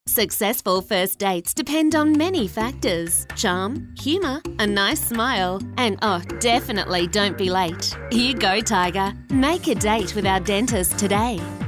Successful first dates depend on many factors: charm, humour, a nice smile, and definitely don't be late. You go, Tiger. Make a date with our dentist today.